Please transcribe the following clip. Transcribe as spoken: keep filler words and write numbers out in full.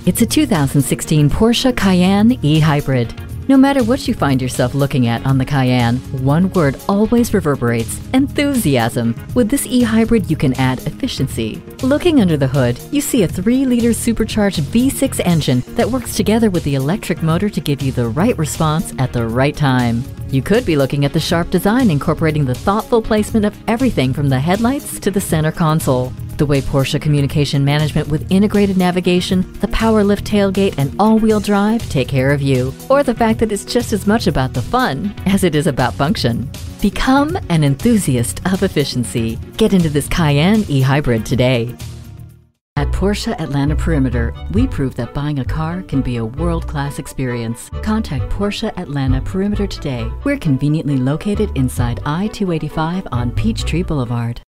It's a two thousand sixteen Porsche Cayenne e-Hybrid. No matter what you find yourself looking at on the Cayenne, one word always reverberates: enthusiasm. With this e-Hybrid, you can add efficiency. Looking under the hood, you see a three liter supercharged V six engine that works together with the electric motor to give you the right response at the right time. You could be looking at the sharp design incorporating the thoughtful placement of everything from the headlights to the center console. The way Porsche communication management with integrated navigation, the power lift tailgate, and all-wheel drive take care of you. Or the fact that it's just as much about the fun as it is about function. Become an enthusiast of efficiency. Get into this Cayenne e-Hybrid today. At Porsche Atlanta Perimeter, we prove that buying a car can be a world-class experience. Contact Porsche Atlanta Perimeter today. We're conveniently located inside I two eighty-five on Peachtree Boulevard.